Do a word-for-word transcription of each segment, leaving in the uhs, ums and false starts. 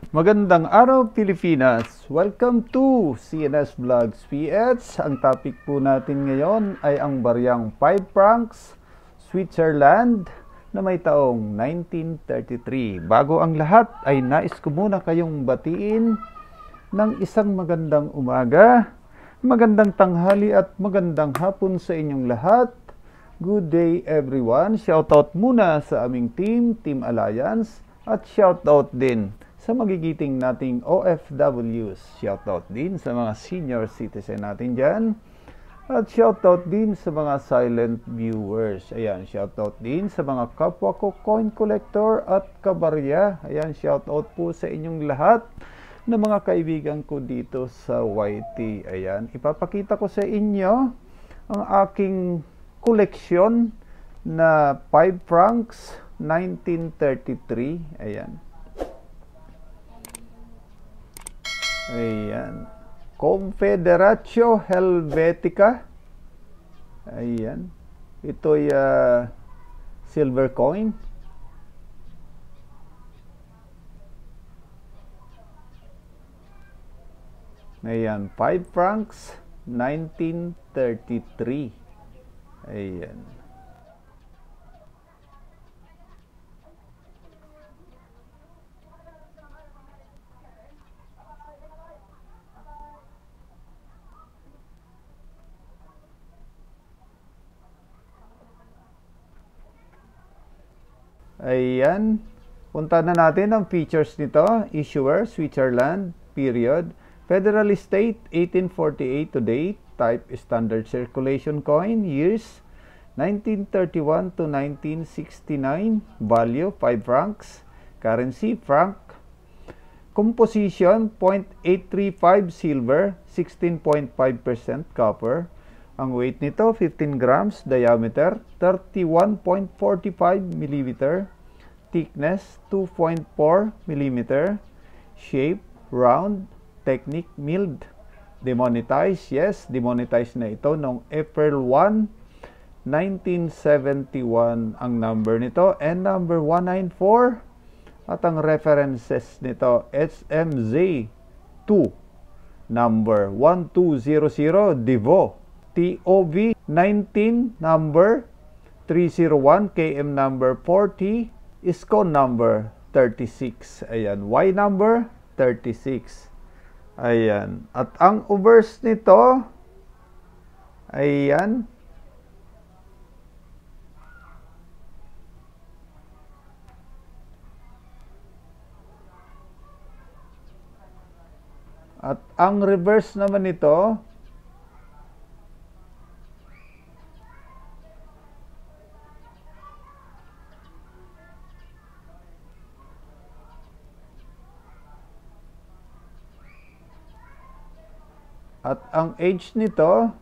Magandang araw Pilipinas! Welcome to C N S Vlogs P H. Ang topic po natin ngayon ay ang baryang five francs Switzerland na may taong nineteen thirty-three. Bago ang lahat ay nais ko muna kayong batiin ng isang magandang umaga, magandang tanghali at magandang hapon sa inyong lahat. Good day everyone! Shoutout muna sa aming team, Team Alliance, at shoutout din sa magigiting nating O F Ws. Shoutout din sa mga senior citizen natin dyan. At shoutout din sa mga silent viewers. Ayan, shoutout din sa mga kapwa ko coin collector at kabarya. Ayan, shoutout po sa inyong lahat na mga kaibigan ko dito sa Y T. Ayan, ipapakita ko sa inyo ang aking koleksyon na five francs nineteen thirty-three. Ayan. Ayan. Confederatio Helvetica. Ayan. Ito'y uh, silver coin. Ayan. five francs nineteen thirty-three. Ayan. Ayan. Punta na natin ang features nito. Issuer, Switzerland, period. Federal State, eighteen forty-eight to date. Type, standard circulation coin. Years, nineteen thirty-one to nineteen sixty-nine. Value, five francs. Currency, franc. Composition, zero point eight three five silver, sixteen point five percent copper. Ang weight nito, fifteen grams. Diameter, thirty-one point four five millimeter. Thickness, two point four millimeter. Shape, round. Technique, milled. Demonetized, yes, demonetized na ito noong April first, nineteen seventy-one ang number nito. And number one ninety-four. At ang references nito, S M Z two. Number one two zero zero, Devo. T O V nineteen, number three zero one, K M number forty, ISCO number thirty-six. Ayan, Y number thirty-six. Ayan, at ang obverse nito, ayan, at ang reverse naman nito, at ang age nito,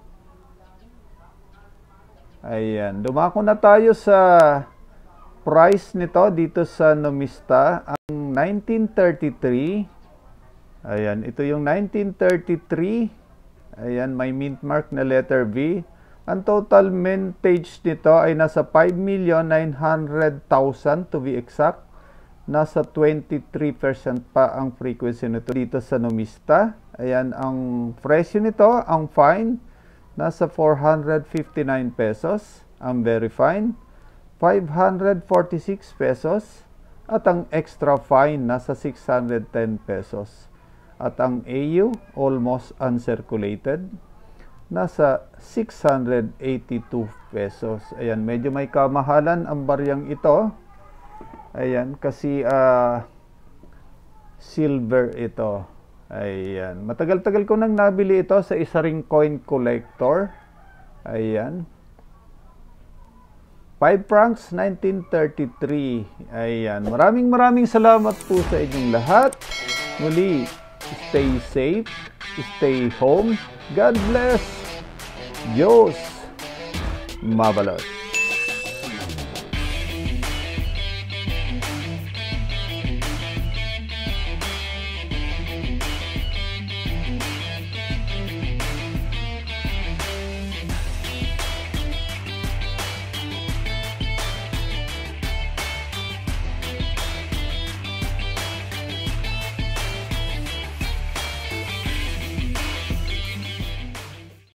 ayan, dumako na tayo sa price nito dito sa Numista. Ang nineteen thirty-three, ayan, ito yung nineteen thirty-three, ayan, may mint mark na letter V. Ang total mintage nito ay nasa five million nine hundred thousand to be exact. Nasa twenty-three percent pa ang frequency nito dito sa Numista. Ayan, ang presyo nito, ang fine, nasa four hundred fifty-nine pesos. Ang very fine, five hundred forty-six pesos. At ang extra fine, nasa six hundred ten pesos. At ang A U, almost uncirculated, nasa six hundred eighty-two pesos. Ayan, medyo may kamahalan ang baryang ito. Ayan, kasi uh, silver ito. Ayan, matagal-tagal ko nang nabili ito sa isa ring coin collector. Ayan, five francs nineteen thirty-three. Ayan, maraming maraming salamat po sa inyong lahat. Muli, stay safe, stay home. God bless. Diyos mabalos.